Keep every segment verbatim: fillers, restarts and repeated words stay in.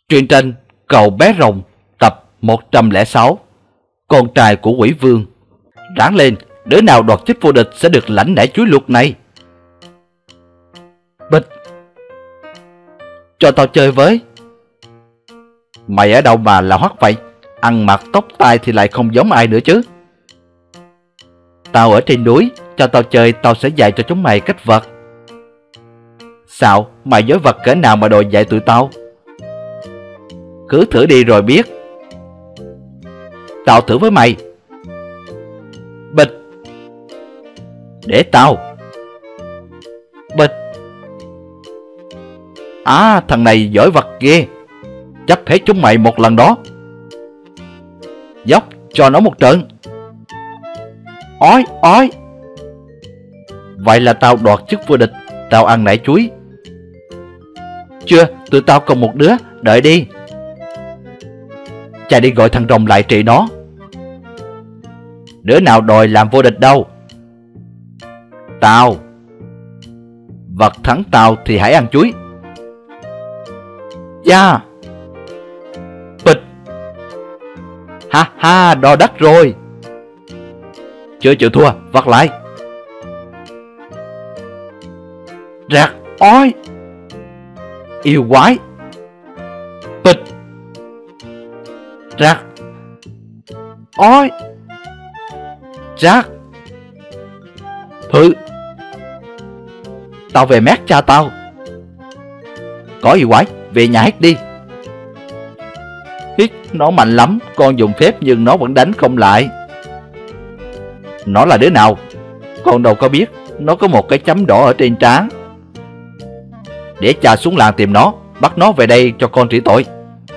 Truyện tranh Cậu bé rồng tập một trăm lẻ sáu. Con trai của quỷ vương. Ráng lên, đứa nào đoạt chức vô địch sẽ được lãnh nẻ chuối luộc này. Bịch. Cho tao chơi với. Mày ở đâu mà là hoắc vậy? Ăn mặc tóc tai thì lại không giống ai nữa chứ. Tao ở trên núi, cho tao chơi, tao sẽ dạy cho chúng mày cách vật. Sao? Mày dối vật cỡ nào mà đòi dạy tụi tao? Cứ thử đi rồi biết. Tao thử với mày. Bịch. Để tao. Bịch. À, thằng này giỏi vật ghê. Chấp hết chúng mày một lần đó. Dốc cho nó một trận. Ói ói. Vậy là tao đoạt chức vô địch. Tao ăn nải chuối. Chưa, tụi tao còn một đứa. Đợi đi. Chạy đi gọi thằng rồng lại trị nó. Đứa nào đòi làm vô địch đâu? Tao. Vật thắng tao thì hãy ăn chuối. Da. Bịch. Ha ha, đo đắt rồi. Chưa chịu thua, vật lại. Rạc ói. Yêu quái. Bịch. Rạc. Ói. Rạc. Hự. Tao về mét cha tao. Có yêu quái, về nhà hết đi. Hít, nó mạnh lắm, con dùng phép nhưng nó vẫn đánh không lại. Nó là đứa nào? Con đâu có biết, nó có một cái chấm đỏ ở trên trán. Để cha xuống làng tìm nó, bắt nó về đây cho con trị tội.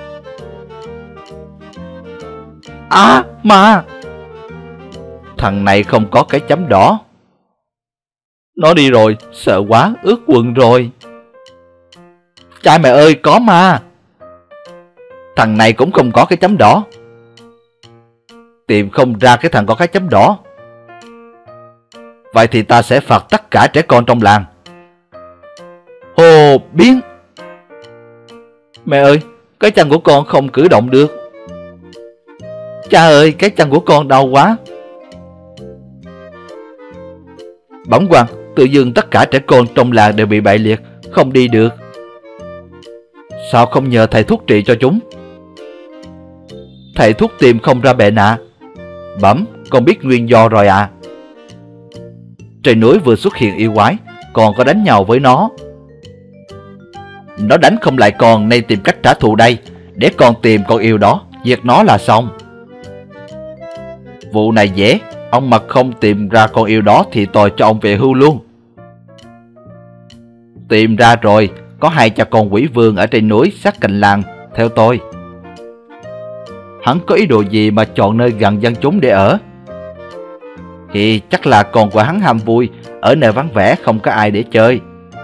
À, mà thằng này không có cái chấm đỏ. Nó đi rồi, sợ quá, ướt quần rồi. Cha mẹ ơi, có ma. Thằng này cũng không có cái chấm đỏ. Tìm không ra cái thằng có cái chấm đỏ. Vậy thì ta sẽ phạt tất cả trẻ con trong làng. Hồ biến. Mẹ ơi, cái chân của con không cử động được. Cha ơi, cái chân của con đau quá. Bỗng quang, tự dưng tất cả trẻ con trong làng đều bị bại liệt, không đi được. Sao không nhờ thầy thuốc trị cho chúng? Thầy thuốc tìm không ra bệnh ạ. Bẩm, con biết nguyên do rồi ạ. À. Trên núi vừa xuất hiện yêu quái, còn có đánh nhau với nó. Nó đánh không lại con nên tìm cách trả thù đây. Để con tìm con yêu đó, diệt nó là xong. Vụ này dễ. Ông mà không tìm ra con yêu đó thì tôi cho ông về hưu luôn. Tìm ra rồi. Có hai cha con quỷ vương ở trên núi sát cạnh làng. Theo tôi. Hắn có ý đồ gì mà chọn nơi gần dân chúng để ở? Thì chắc là con của hắn ham vui, ở nơi vắng vẻ không có ai để chơi.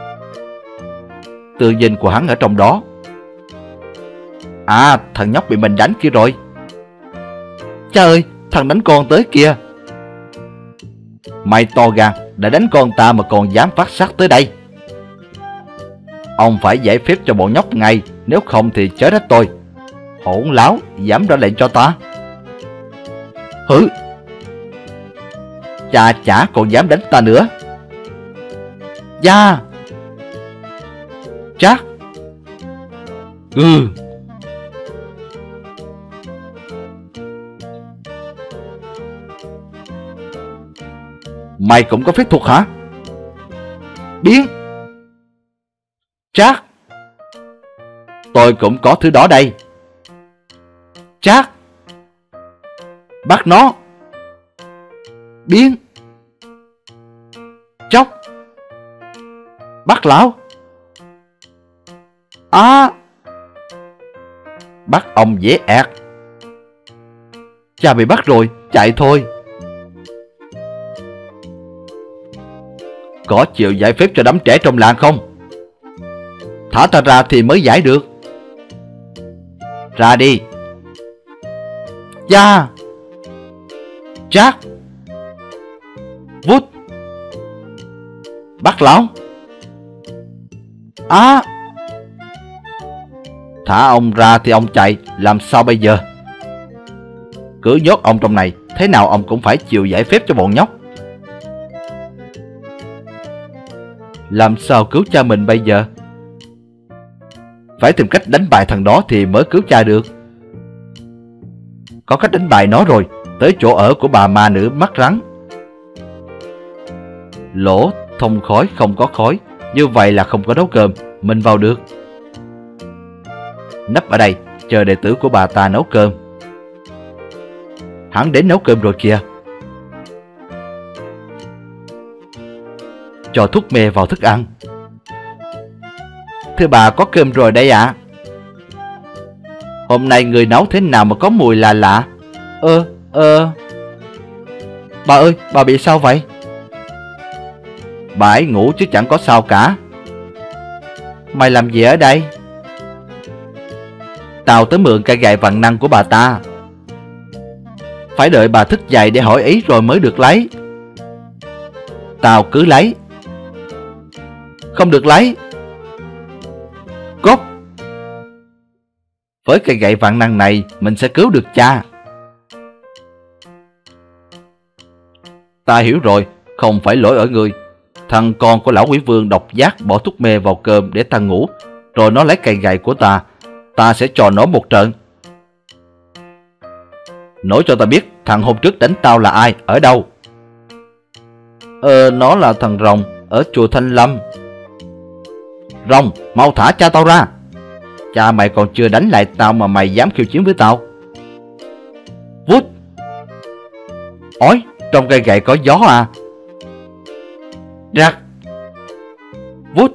Tư dinh của hắn ở trong đó. À, thằng nhóc bị mình đánh kia rồi. Cha ơi, thằng đánh con tới kìa. Mày to gan, đã đánh con ta mà còn dám phát sát tới đây. Ông phải giải phép cho bọn nhóc ngay, nếu không thì chớ trách tôi. Hỗn láo, dám ra lệnh cho ta. Hử. Cha chả còn dám đánh ta nữa. Da. Chắc. Ừ. Mày cũng có phép thuật hả? Biến. Chắc. Tôi cũng có thứ đó đây. Chắc. Bắt nó. Biến. Chóc. Bắt lão. À. Bắt ông dễ ẹt. Cha bị bắt rồi, chạy thôi. Có chịu giải phép cho đám trẻ trong làng không? Thả ta ra thì mới giải được. Ra đi. Da. Chắc. Vút. Bắt lão. À. Thả ông ra thì ông chạy, làm sao bây giờ? Cứ nhốt ông trong này, thế nào ông cũng phải chịu giải phép cho bọn nhóc. Làm sao cứu cha mình bây giờ? Phải tìm cách đánh bại thằng đó thì mới cứu cha được. Có cách đánh bại nó rồi, tới chỗ ở của bà ma nữ mắt rắn. Lỗ thông khói không có khói, như vậy là không có nấu cơm, mình vào được. Nấp ở đây, chờ đệ tử của bà ta nấu cơm. Hắn đến nấu cơm rồi kìa. Cho thuốc mê vào thức ăn. Thưa bà, có cơm rồi đây ạ. À? Hôm nay người nấu thế nào mà có mùi lạ lạ? Ơ, ơ... Bà ơi, bà bị sao vậy? Bà ấy ngủ chứ chẳng có sao cả. Mày làm gì ở đây? Tao tới mượn cây gậy vạn năng của bà ta. Phải đợi bà thức dậy để hỏi ý rồi mới được lấy. Tao cứ lấy. Không được lấy. Cốt. Với cây gậy vạn năng này mình sẽ cứu được cha. Ta hiểu rồi, không phải lỗi ở người. Thằng con của lão quỷ vương độc giác bỏ thuốc mê vào cơm để ta ngủ, rồi nó lấy cây gậy của ta. Ta sẽ cho nó một trận. Nói cho ta biết thằng hôm trước đánh tao là ai, ở đâu? Ờ, nó là thằng Rồng ở chùa Thanh Lâm. Rồng, mau thả cha tao ra. Cha mày còn chưa đánh lại tao mà mày dám khiêu chiến với tao. Vút. Ói, trong cây gậy có gió à? Rắc. Vút.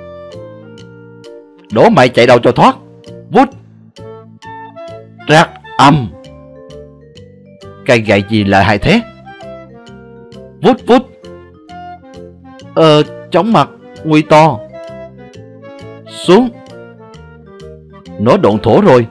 Đổ mày chạy đâu cho thoát. Vút. Rắc. Âm. Cây gậy gì lợi hại thế? Vút vút. Ờ, chóng mặt, nguy to. Xuống. Nó độn thổ rồi.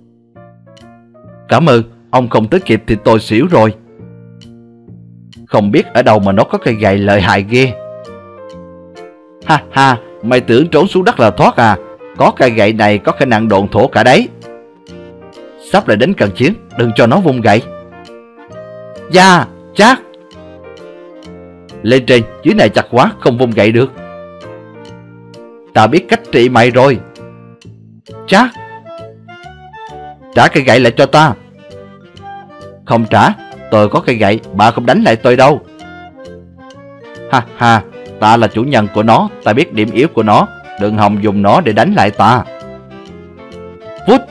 Cảm ơn, ông không tới kịp thì tôi xỉu rồi. Không biết ở đâu mà nó có cây gậy lợi hại ghê. Ha ha, mày tưởng trốn xuống đất là thoát à? Có cây gậy này có khả năng độn thổ cả đấy. Sắp lại đến cần chiến, đừng cho nó vung gậy. Da, chát. Lên trên, dưới này chặt quá, không vung gậy được. Ta biết cách trị mày rồi. Chát. Trả cây gậy lại cho ta. Không trả, tôi có cây gậy, bà không đánh lại tôi đâu. Ha ha, ta là chủ nhân của nó, ta biết điểm yếu của nó, đừng hòng dùng nó để đánh lại ta. Vút.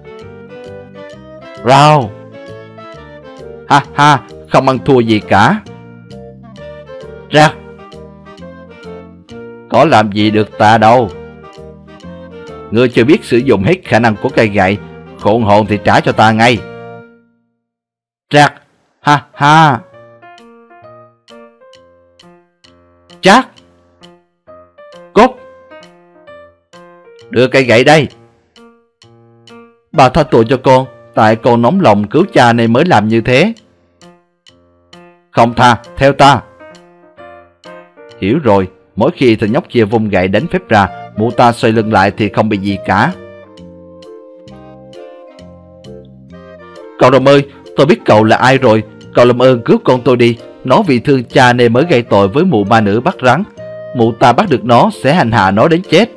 Rao. Ha ha, không ăn thua gì cả. Rắc. Có làm gì được ta đâu. Ngươi chưa biết sử dụng hết khả năng của cây gậy, khôn hồn thì trả cho ta ngay. Rắc. Ha ha. Chát. Cốt. Đưa cây gậy đây. Bà tha tội cho con, tại con nóng lòng cứu cha nên mới làm như thế. Không tha, theo ta. Hiểu rồi, mỗi khi thằng nhóc kia vung gậy đánh phép ra, mụ ta xoay lưng lại thì không bị gì cả. Cậu Rồng ơi, tôi biết cậu là ai rồi. Cậu làm ơn cứu con tôi đi. Nó vì thương cha nên mới gây tội với mụ ma nữ bắt rắn. Mụ ta bắt được nó sẽ hành hạ nó đến chết.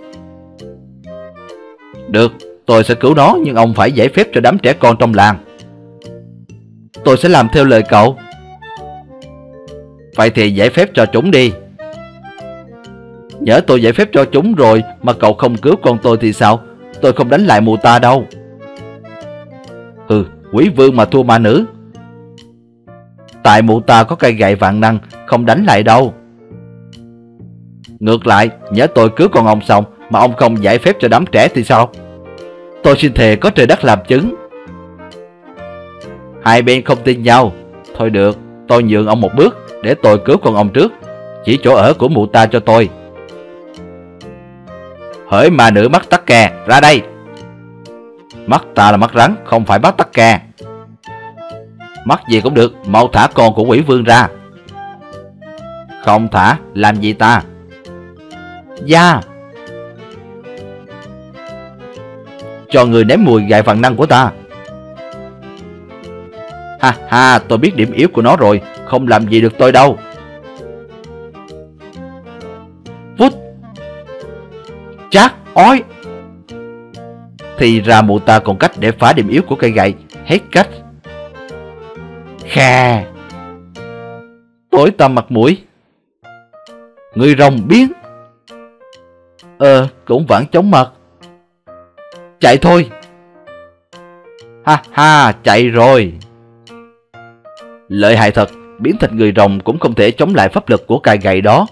Được, tôi sẽ cứu nó, nhưng ông phải giải phép cho đám trẻ con trong làng. Tôi sẽ làm theo lời cậu. Vậy thì giải phép cho chúng đi. Nhỡ tôi giải phép cho chúng rồi mà cậu không cứu con tôi thì sao? Tôi không đánh lại mụ ta đâu. Ừ, quỷ vương mà thua ma nữ. Tại mụ ta có cây gậy vạn năng, không đánh lại đâu. Ngược lại, nhỡ tôi cứu con ông xong mà ông không giải phép cho đám trẻ thì sao? Tôi xin thề có trời đất làm chứng. Hai bên không tin nhau. Thôi được, tôi nhường ông một bước để tôi cứu con ông trước. Chỉ chỗ ở của mụ ta cho tôi. Hỡi ma nữ mắt tắc kè, ra đây. Mắt ta là mắt rắn, không phải mắt tắc kè. Mắt gì cũng được, mau thả con của quỷ vương ra. Không thả, làm gì ta? Da. cho người ném mùi gậy vạn năng của ta. Ha ha, tôi biết điểm yếu của nó rồi, không làm gì được tôi đâu. Vút. Chát, ói. Thì ra mụ ta còn cách để phá điểm yếu của cây gậy. Hết cách. Khà. Tối tăm mặt mũi. Người rồng biến. Ờ, cũng vẫn chóng mặt. Chạy thôi. Ha ha, chạy rồi. Lợi hại thật, biến thành người rồng cũng không thể chống lại pháp lực của cây gậy đó.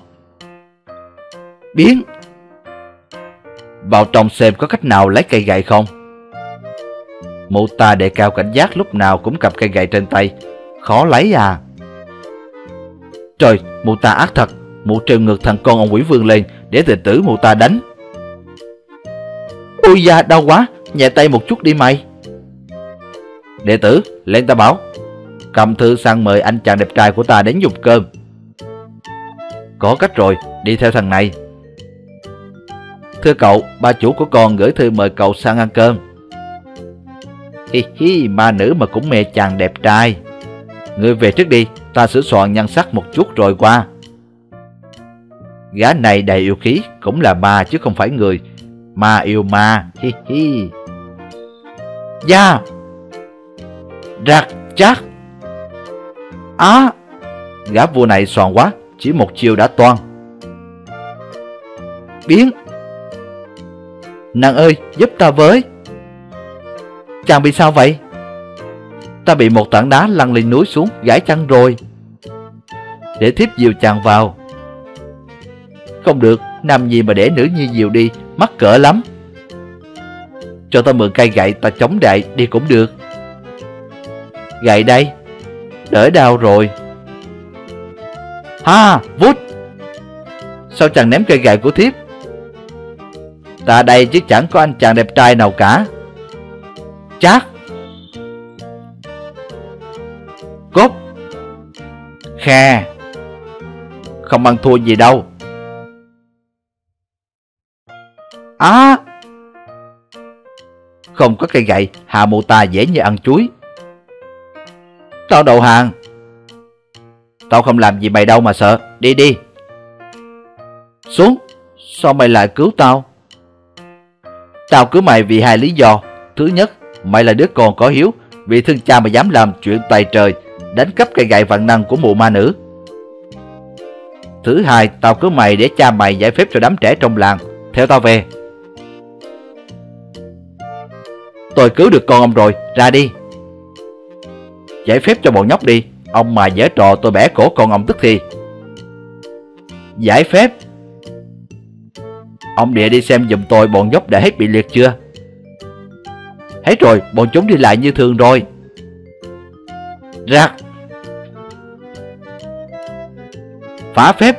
Biến. Vào trong xem có cách nào lấy cây gậy không. Mụ ta đề cao cảnh giác, lúc nào cũng cầm cây gậy trên tay. Khó lấy à. Trời, mụ ta ác thật. Mụ treo ngược thằng con ông quỷ vương lên để đệ tử mụ ta đánh. Ôi da, đau quá, nhẹ tay một chút đi mày. Đệ tử, lên ta bảo. Cầm thư sang mời anh chàng đẹp trai của ta đến dùng cơm. Có cách rồi, đi theo thằng này. Thưa cậu, ba chủ của con gửi thư mời cậu sang ăn cơm. Hi hi, ma nữ mà cũng mê chàng đẹp trai. Ngươi về trước đi, ta sửa soạn nhan sắc một chút rồi qua. Gã này đầy yêu khí, cũng là ma chứ không phải người. Ma yêu ma, hi hi. Da. Rạc chát. Á. Gã vua này xoàn quá, chỉ một chiêu đã toan. Biến. Nàng ơi, giúp ta với. Chàng bị sao vậy? Ta bị một tảng đá lăn lên núi xuống, gãy chân rồi. Để thiếp dìu chàng vào. Không được, nam nhi mà để nữ nhi dìu đi, mắc cỡ lắm. Cho ta mượn cây gậy, ta chống đại đi cũng được. Gậy đây. Đỡ đau rồi. Ha, vút. Sao chàng ném cây gậy của thiếp? Ta đây chứ chẳng có anh chàng đẹp trai nào cả. Chát. Cốt. Kha. Không ăn thua gì đâu. Á. Không có cây gậy, hạ mụ ta dễ như ăn chuối. Tao đầu hàng. Tao không làm gì mày đâu mà sợ. Đi đi. Xuống. Sao mày lại cứu tao? Tao cứu mày vì hai lý do. Thứ nhất, mày là đứa con có hiếu, vì thương cha mà dám làm chuyện tày trời, đánh cắp cây gậy vạn năng của mụ ma nữ. Thứ hai, tao cứu mày để cha mày giải phép cho đám trẻ trong làng. Theo tao về. Tôi cứu được con ông rồi, ra đi. Giải phép cho bọn nhóc đi. Ông mà giở trò tôi bẻ cổ con ông tức thì. Giải phép. Ông địa đi xem giùm tôi bọn nhóc đã hết bị liệt chưa? Hết rồi, bọn chúng đi lại như thường rồi. Rạc. Phá phép.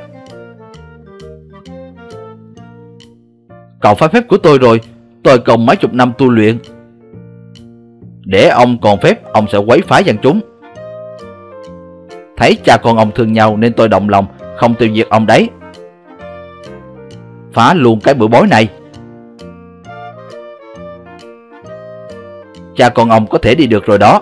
Cậu phá phép của tôi rồi. Tôi còn mấy chục năm tu luyện. Để ông còn phép, ông sẽ quấy phá dân chúng. Thấy cha con ông thương nhau nên tôi động lòng, không tiêu diệt ông đấy. Phá luôn cái bữa bói này. Cha con ông có thể đi được rồi đó.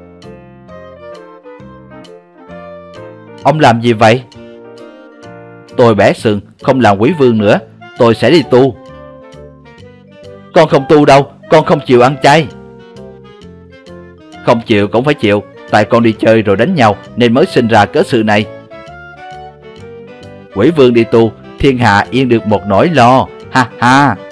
Ông làm gì vậy? Tôi bẻ sừng, không làm quỷ vương nữa. Tôi sẽ đi tu. Con không tu đâu, con không chịu ăn chay. Không chịu cũng phải chịu. Tại con đi chơi rồi đánh nhau nên mới sinh ra cớ sự này. Quỷ vương đi tu, thiên hạ yên được một nỗi lo. Ha ha.